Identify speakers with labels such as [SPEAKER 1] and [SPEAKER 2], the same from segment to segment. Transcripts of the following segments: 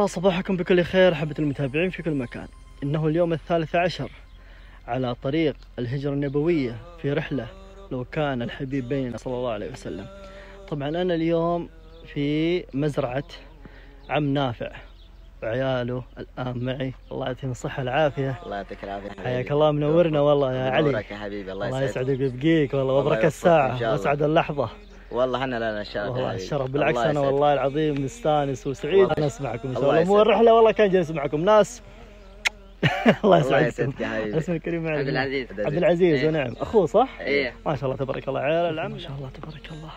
[SPEAKER 1] الله صباحكم بكل خير أحبة المتابعين في كل مكان. إنه اليوم 13 على طريق الهجرة النبوية في رحلة لو كان الحبيب بيننا صلى الله عليه وسلم. طبعا أنا اليوم في مزرعة عم نافع وعياله الآن معي، الله يعطيهم الصحة والعافية.
[SPEAKER 2] الله يعطيك العافية
[SPEAKER 1] حياك الله، منورنا والله يا علي.
[SPEAKER 2] منورك يا حبيبي، الله
[SPEAKER 1] يسعدك ويبقيك والله، وبرك الساعة واسعد اللحظة.
[SPEAKER 2] والله احنا لنا الشرف.
[SPEAKER 1] والله الشرف، بالعكس انا والله العظيم مستانس وسعيد انا اسمعكم ان شاء الله. مو الرحله والله كان جالس معكم ناس الله يسعدك يا حبيبي. اسمك الكريم
[SPEAKER 2] عبد العزيز.
[SPEAKER 1] عبد العزيز
[SPEAKER 2] إيه.
[SPEAKER 1] ونعم اخوه صح؟
[SPEAKER 2] ايه
[SPEAKER 1] ما شاء الله تبارك الله عيال العم ما شاء الله تبارك الله.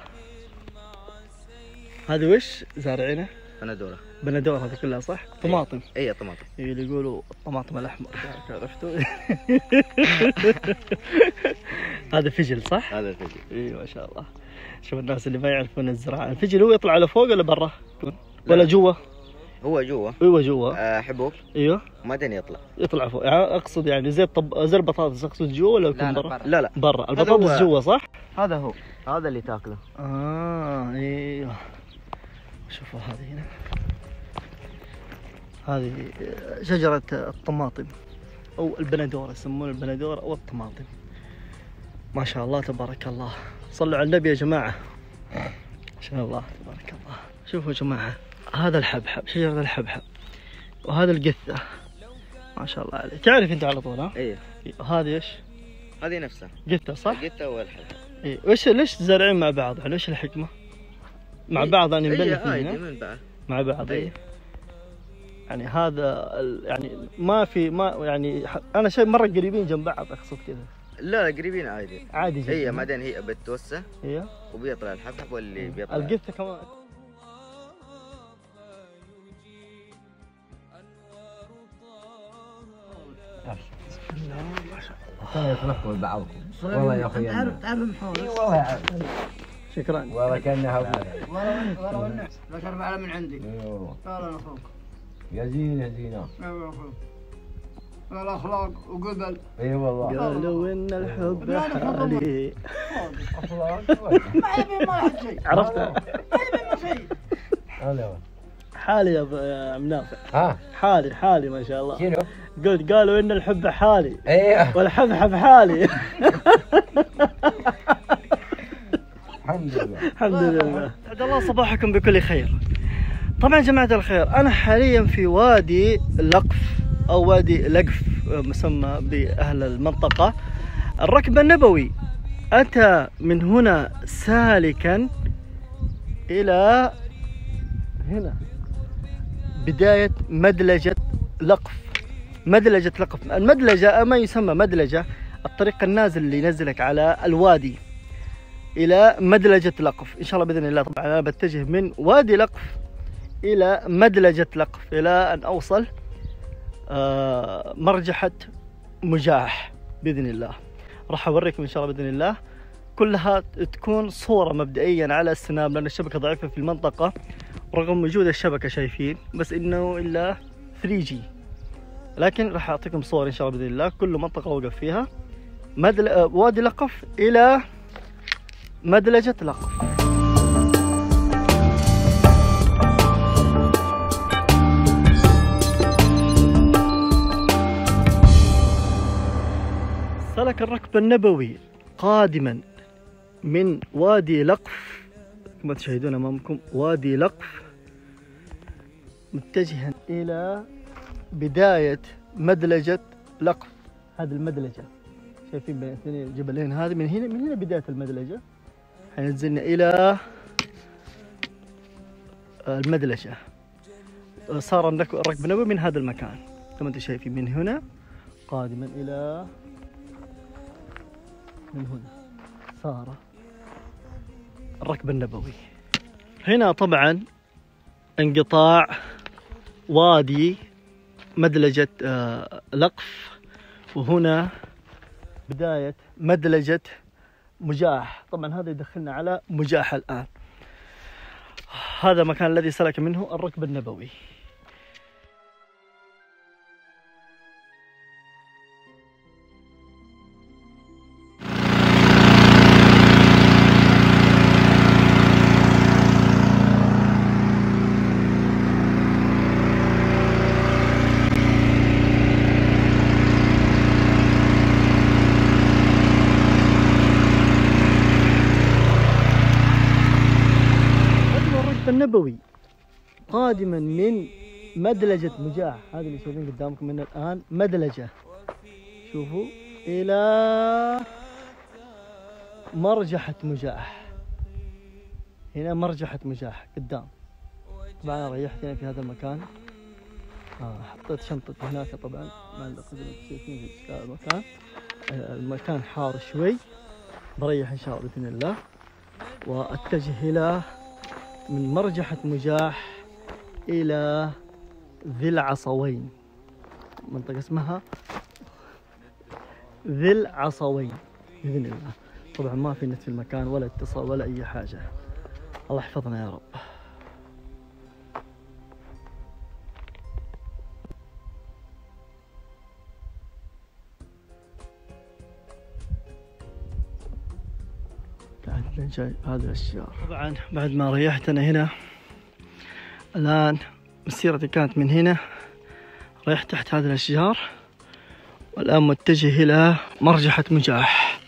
[SPEAKER 1] هذه وش زارعينه؟
[SPEAKER 2] بندوره.
[SPEAKER 1] بندوره هذه كلها صح؟ طماطم.
[SPEAKER 2] ايه طماطم.
[SPEAKER 1] اللي يقولوا الطماطم الاحمر عرفتوا؟ هذا فجل صح؟
[SPEAKER 2] هذا الفجل.
[SPEAKER 1] اي ما شاء الله. شوف الناس اللي ما يعرفون الزراعه، الفجل هو يطلع لفوق ولا برا؟ ولا جوا؟
[SPEAKER 2] هو جوا.
[SPEAKER 1] ايوه جوا.
[SPEAKER 2] حبوب.
[SPEAKER 1] ايوه
[SPEAKER 2] وبعدين يطلع
[SPEAKER 1] فوق. يعني اقصد يعني زي البطاطس، اقصد جوا ولا يكون برا؟
[SPEAKER 2] لا
[SPEAKER 1] برا. البطاطس جوا صح؟
[SPEAKER 2] هذا هو، هذا اللي تاكله.
[SPEAKER 1] ايوه. شوفوا هذه هنا، هذه شجرة الطماطم او البندورة، يسمون البندورة او الطماطم. ما شاء الله تبارك الله، صلوا على النبي يا جماعة. ما شاء الله تبارك الله. شوفوا يا جماعة، هذا الحبحب، شجرة الحبحب، وهذا القثة ما شاء الله عليه. تعرف انت على طول ها؟
[SPEAKER 2] ايه.
[SPEAKER 1] وهذه ايش؟
[SPEAKER 2] هذه نفسها
[SPEAKER 1] قثة صح؟
[SPEAKER 2] القثة والحبحب.
[SPEAKER 1] ايه. ليش زارعين مع بعض؟ يعني ايش الحكمة؟ مع بعض يعني نبني فيه
[SPEAKER 2] من بعض.
[SPEAKER 1] مع بعض. ايه. يعني هذا يعني ما يعني انا شيء مرة قريبين جنب بعض اقصد كذا.
[SPEAKER 2] لا قريبين عادي
[SPEAKER 1] جدا.
[SPEAKER 2] هي بعدين هي بتوسع.
[SPEAKER 1] ايه.
[SPEAKER 2] وبيطلع الحبحب واللي بيطلع
[SPEAKER 1] القثة كمان. بسم الله ما شاء الله.
[SPEAKER 3] يتنقل بعضكم والله يا اخوي.
[SPEAKER 1] تعرف محمود.
[SPEAKER 3] والله يعرف.
[SPEAKER 1] شكرا.
[SPEAKER 3] والله كانها
[SPEAKER 4] والله ذكر معنا من عندي.
[SPEAKER 3] ايوه
[SPEAKER 4] قال انا اخوك.
[SPEAKER 3] يا زينه زينه.
[SPEAKER 4] ايوه اخوك. الاخلاق وقبل.
[SPEAKER 3] اي والله.
[SPEAKER 1] قالوا ان الحب حالي.
[SPEAKER 4] ما يبي ما حد شيء.
[SPEAKER 1] عرفتها؟
[SPEAKER 4] ما يبي شيء.
[SPEAKER 1] حالي يا عم نافع.
[SPEAKER 3] ها
[SPEAKER 1] حالي ما شاء الله.
[SPEAKER 3] شنو؟
[SPEAKER 1] قلت قالوا ان الحب حالي.
[SPEAKER 3] ايه
[SPEAKER 1] والحبحب حالي.
[SPEAKER 3] الحمد لله.
[SPEAKER 1] الحمد لله. سعد الله صباحكم بكل خير. طبعا يا جماعة الخير، أنا حاليا في وادي لقف أو وادي لقف مسمى بأهل المنطقة. الركب النبوي أتى من هنا سالكا إلى هنا، بداية مدلجة لقف. مدلجة لقف، المدلجة ما يسمى مدلجة، الطريق النازل اللي ينزلك على الوادي إلى مدلجة لقف إن شاء الله بإذن الله. طبعا أنا بتجه من وادي لقف إلى مدلجة لقف إلى أن أوصل مرجحة مجاح بإذن الله. راح أوريكم إن شاء الله بإذن الله. كلها تكون صورة مبدئيا على السناب، لأن الشبكة ضعيفة في المنطقة رغم وجود الشبكة شايفين، بس إنه إلا 3G. لكن راح أعطيكم صور إن شاء الله بإذن الله. كل منطقة أوقف فيها وادي لقف إلى مدلجة لقف. سلك الركب النبوي قادما من وادي لقف كما تشاهدون أمامكم، وادي لقف، متجها إلى بداية مدلجة لقف. هذه المدلجة شايفين بين اثنين الجبلين، هذه من هنا بداية المدلجة. حينزلنا إلى المدلجة. صار الركب النبوي من هذا المكان كما انتم شايفين، من هنا قادما إلى من هنا صار الركب النبوي. هنا طبعا انقطاع وادي مدلجة لقف، وهنا بداية مدلجة مجاح. طبعا هذا يدخلنا على مجاح الآن. هذا المكان الذي سلك منه الركب النبوي. النبوي قادما من مدلجة مجاح، هذه اللي شايفين قدامكم من الآن مدلجة، شوفوا، إلى مرجحة مجاح. هنا مرجحة مجاح قدام. طبعا أنا ريحت هنا في هذا المكان، حطيت شنطتي هناك طبعا معلقة زي ما انتم شايفين في المكان. المكان حار شوي، بريح إن شاء الله بإذن الله، وأتجه إلى من مرجحة مجاح إلى ذي العصوين، منطقة اسمها ذي العصوين بإذن الله. طبعا ما في نت في المكان ولا اتصال ولا أي حاجة، الله يحفظنا يا رب. جاي هذا الأشجار. طبعا بعد ما ريحت أنا هنا، الآن مسيرتي كانت من هنا، ريحت تحت هذه الأشجار، والآن متجه إلى مرجحة مجاح.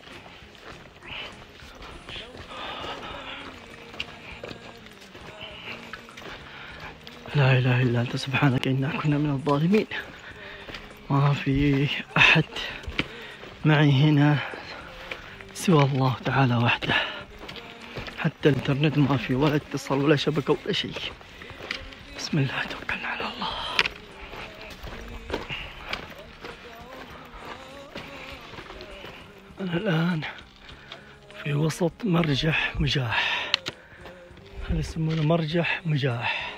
[SPEAKER 1] لا إله إلا أنت سبحانك إنا كنا من الظالمين. ما في أحد معي هنا سوى الله تعالى وحده، حتى الانترنت ما في ولا اتصال ولا شبكة ولا شيء. بسم الله توكلنا على الله. أنا الآن في وسط مرجح مجاح، هذا يسمونه مرجح مجاح.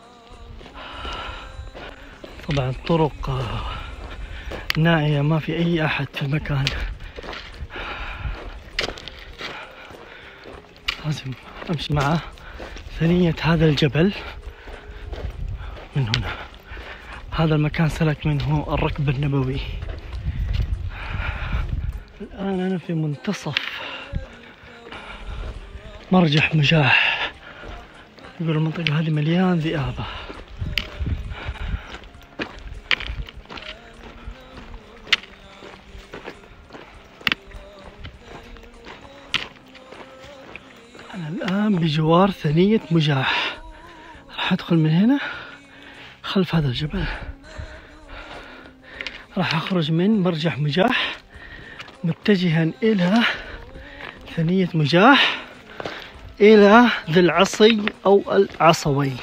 [SPEAKER 1] طبعا الطرق نائية، ما في أي أحد في المكان، لازم أمشي مع ثنية هذا الجبل. من هنا هذا المكان سلك منه الركب النبوي. الآن أنا في منتصف مرجح مجاح، يقول المنطقة هذه مليان ذئابة. أنا الآن بجوار ثنية مجاح، راح أدخل من هنا خلف هذا الجبل، راح أخرج من مرجح مجاح متجها إلى ثنية مجاح إلى ذي العصي أو العصوين.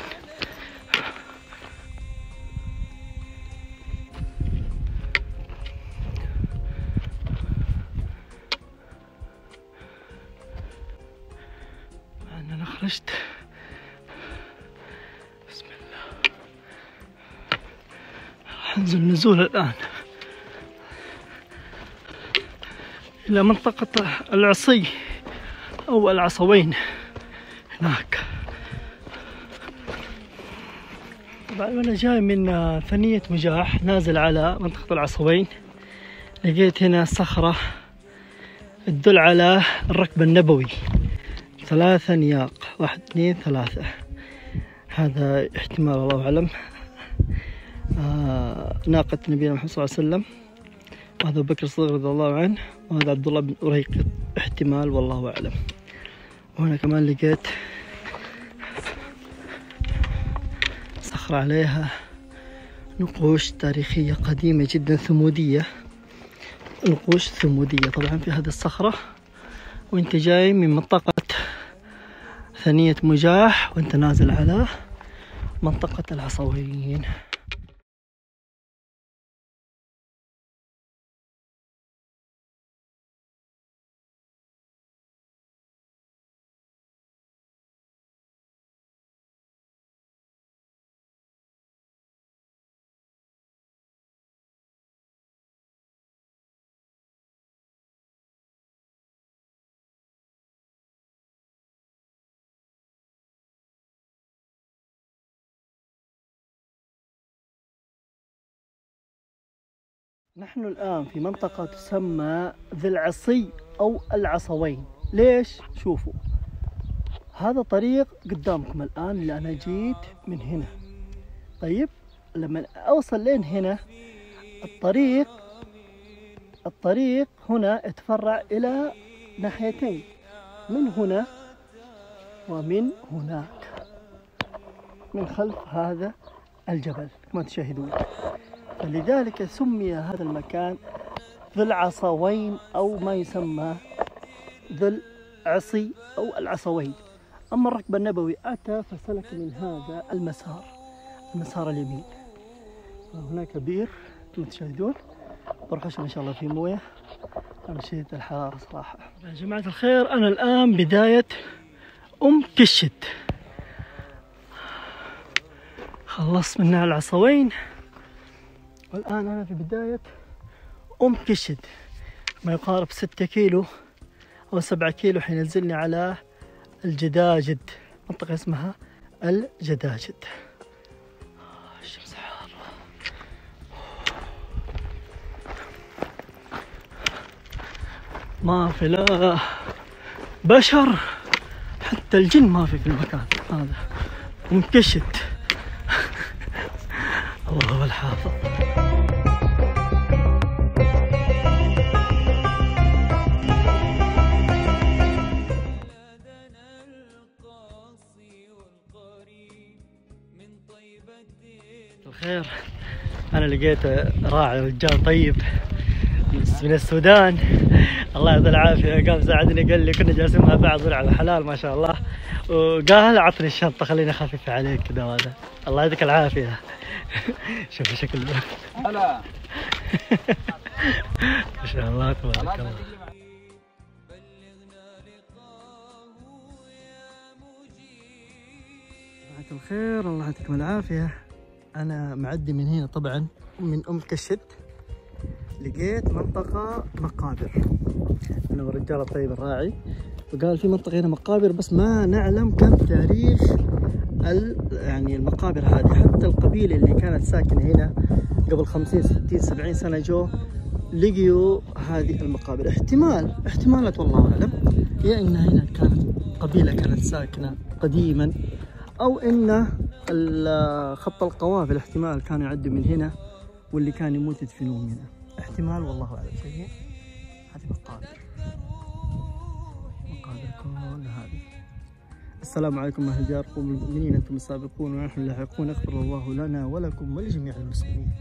[SPEAKER 1] أنا خرجت، بسم الله، راح أنزل نزول الآن إلى منطقة العصي أو العصوين هناك. طبعا أنا جاي من ثنية مجاح نازل على منطقة العصوين، لقيت هنا صخرة تدل على الركب النبوي، 3 نياق، 1 2 3. هذا احتمال الله أعلم ناقة نبينا محمد صلى الله عليه وسلم، وهذا بكر الصديق رضي الله عنه، وهذا عبد الله بن أريقط احتمال والله أعلم. وهنا كمان لقيت صخرة عليها نقوش تاريخية قديمة جدا ثمودية، نقوش ثمودية طبعا في هذه الصخرة. وانت جاي من منطقة ثنية مجاح وانت نازل على منطقة العصوين. نحن الآن في منطقة تسمى ذي العصي أو العصوين. ليش؟ شوفوا هذا طريق قدامكم الآن اللي أنا جيت من هنا. طيب لما أوصل لين هنا الطريق هنا يتفرع إلى ناحيتين، من هنا ومن هناك. من خلف هذا الجبل كما تشاهدون. فلذلك سمي هذا المكان ذو العصوين أو ما يسمى ذو العصي أو العصوين. أما الركب النبوي أتى فسلك من هذا المسار اليمين. هناك بئر كما تشاهدون، بروح أشرب إن شاء الله في موية. أنا شديد الحرارة صراحة. يا جماعة الخير أنا الآن بداية كشت، خلصت من العصوين والآن أنا في بداية كشت، ما يقارب 6 كيلو أو 7 كيلو حينزلني على الجداجد، منطقة اسمها الجداجد. الشمس حارة، ما في لا بشر حتى الجن ما في المكان هذا، مكشت. الله هو الحافظ. الخير أنا لقيت راعي رجال طيب من السودان، الله يعطيه العافية، قام ساعدني قال لي كنا جالسين مع بعض على حلال ما شاء الله، وقال عطني الشنطة خليني خفيف عليك كذا وهذا. الله يعطيك العافية. شوف شكل
[SPEAKER 3] هلا
[SPEAKER 1] ما شاء الله تبارك الله. جماعة الخير الله يعطيكم العافية. أنا معدي من هنا طبعا من كشت، لقيت منطقة مقابر أنا والرجال الطيب الراعي، وقال في منطقة هنا مقابر بس ما نعلم كم تاريخ يعني المقابر هذه. حتى القبيلة اللي كانت ساكنة هنا قبل 50 60 70 سنة جو لقيوا هذه المقابر. احتمالات والله أعلم، يا إن هنا كانت قبيلة كانت ساكنة قديما، أو إن خط القوافل احتمال كانوا يعدوا من هنا واللي كان يموت يدفنوه هنا، احتمال والله أعلم. شيء هذه مقابر كل هذه. السلام عليكم أهل ديار قوم المؤمنين، أنتم السابقون ونحن اللاحقون، يغفر الله لنا ولكم ولجميع المسلمين.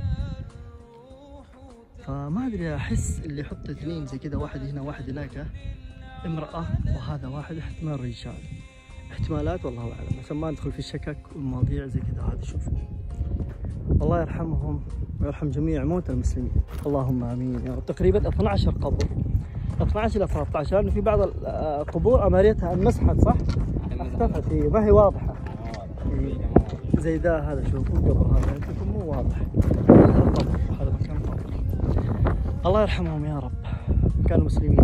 [SPEAKER 1] فما أدري، أحس اللي يحط 2 زي كذا، واحد هنا واحد هناك، امرأة وهذا واحد، احتمال رجال، احتمالات والله أعلم، عشان ما ندخل في الشكك والمواضيع زي كذا. هذا شوفوا، الله يرحمهم ويرحم جميع موتى المسلمين، اللهم آمين يا رب. تقريبا 12 قبر، 12 إلى 13، لأنه في بعض القبور أماريتها انمسحت صح؟ اختفت، ما هي واضحة زي ده. هذا شوفوا القبر هذا يمكن مو واضح، هذا قبر، هذا مكان قبر. الله يرحمهم يا رب، كانوا مسلمين.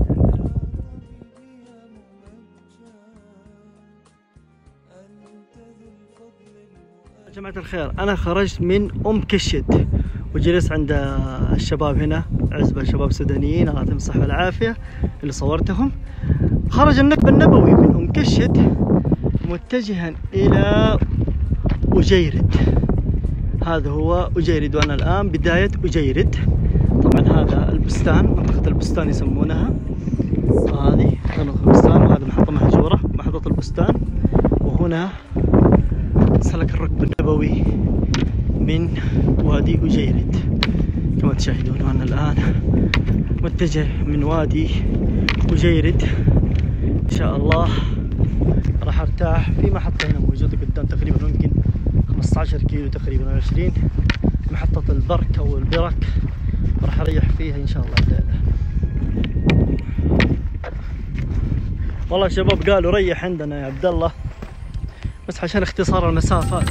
[SPEAKER 1] جماعة الخير أنا خرجت من كشت وجلست عند الشباب هنا، عزبة شباب سودانيين الله يعطيهم الصحة والعافية اللي صورتهم. خرج النكب النبوي من كشت متجها إلى أجيرد. هذا هو أجيرد، وأنا الآن بداية أجيرد. طبعا هذا البستان، منطقة البستان يسمونها، هذه منطقة البستان، وهذا محطة مهجورة محطة البستان. وهنا سلك الركب النبوي من وادي أجيرد كما تشاهدون. وأنا الآن متجه من وادي أجيرد، إن شاء الله راح ارتاح في محطة هنا موجودة قدام، تقريبا يمكن 15 كيلو تقريبا أو 20، محطة البرك أو البرك، راح اريح فيها إن شاء الله الليلة. والله الشباب قالوا ريح عندنا يا عبد الله، بس عشان اختصار المسافات.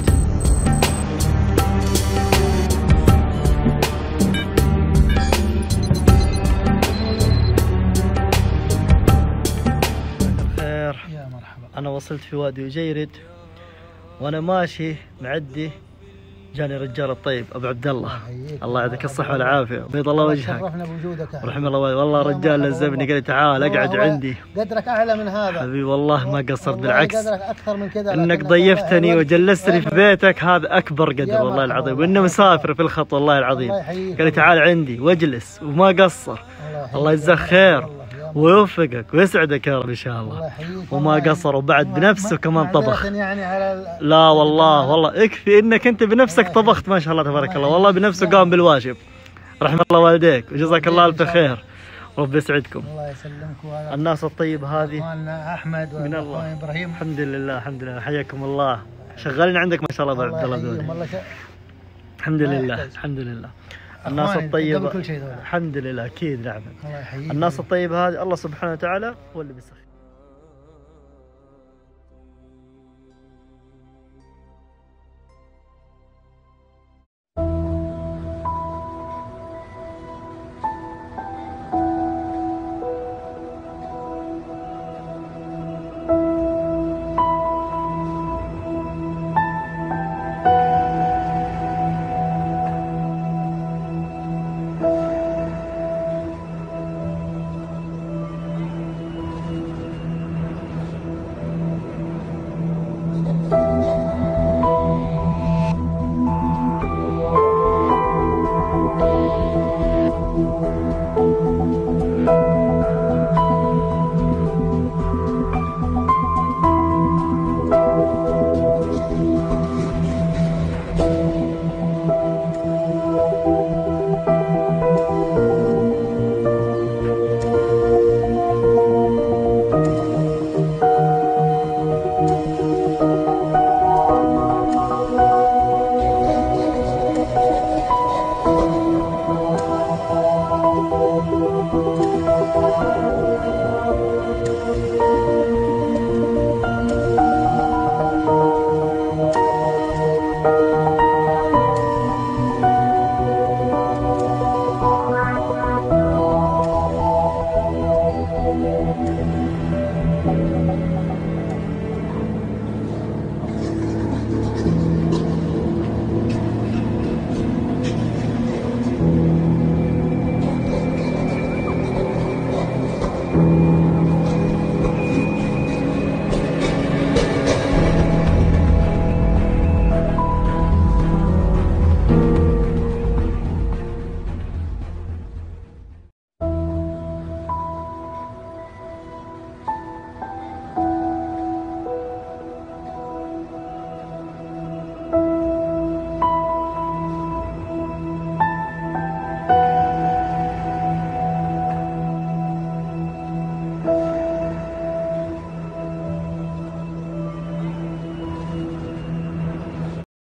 [SPEAKER 1] خير يا مرحبا. انا وصلت في وادي أجيرد، وانا ماشي معدي جاني الرجال الطيب ابو عبد الله، الله يعطيك الصحة والعافية، بيض الله وجهك.
[SPEAKER 4] شرفنا بوجودك،
[SPEAKER 1] رحم الله والله الرجال لزمني قال لي تعال اقعد عندي.
[SPEAKER 4] قدرك اعلى من هذا
[SPEAKER 1] حبيبي والله ما قصرت، بالعكس
[SPEAKER 4] قدرك اكثر من كذا،
[SPEAKER 1] انك ضيفتني وجلستني في بيتك هذا اكبر قدر والله العظيم، وانه مسافر في الخط والله العظيم. قال لي تعال عندي واجلس وما قصر، الله يجزاه خير ويوفقك ويسعدك يا رب ان شاء
[SPEAKER 4] الله
[SPEAKER 1] الله.
[SPEAKER 4] يحييك.
[SPEAKER 1] وما
[SPEAKER 4] والله
[SPEAKER 1] قصر وبعد بنفسه كمان طبخ.
[SPEAKER 4] يعني على
[SPEAKER 1] لا والله يكفي انك انت بنفسك طبخت ما شاء الله تبارك الله، والله بنفسه قام بالواجب. رحم الله والديك وجزاك الله الف خير، رب يسعدكم.
[SPEAKER 4] الله يسلمك. وهذا
[SPEAKER 1] الناس الطيبة هذه
[SPEAKER 4] اخواننا احمد
[SPEAKER 1] من الله.
[SPEAKER 4] واخوان ابراهيم.
[SPEAKER 1] الحمد لله الحمد لله، حياكم الله. شغالين عندك ما شاء الله عبد الله
[SPEAKER 4] يحييهم.
[SPEAKER 1] ذولي.
[SPEAKER 4] والله
[SPEAKER 1] الحمد
[SPEAKER 4] ما
[SPEAKER 1] لله
[SPEAKER 4] يحتاج.
[SPEAKER 1] الحمد لله. الناس
[SPEAKER 4] أخواني
[SPEAKER 1] الطيبة
[SPEAKER 4] قبل كل شيء ذولا.
[SPEAKER 1] الحمد لله اكيد نعم.
[SPEAKER 4] الله يحييك.
[SPEAKER 1] الناس الطيبة هذه الله سبحانه وتعالى هو اللي بيسخر.